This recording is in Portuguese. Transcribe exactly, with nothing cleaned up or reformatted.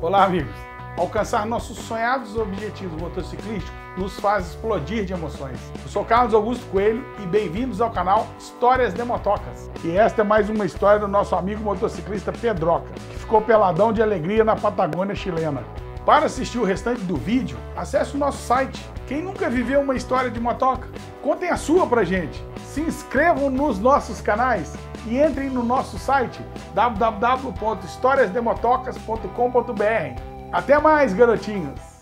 Olá, amigos! Alcançar nossos sonhados objetivos motociclísticos nos faz explodir de emoções. Eu sou Carlos Augusto Coelho e bem-vindos ao canal Histórias de Motocas. E esta é mais uma história do nosso amigo motociclista Pedroca, que ficou peladão de alegria na Patagônia chilena. Para assistir o restante do vídeo, acesse o nosso site. Quem nunca viveu uma história de motoca? Contem a sua pra gente. Se inscrevam nos nossos canais e entrem no nosso site w w w ponto histórias de motocas ponto com ponto b r. Até mais, garotinhos!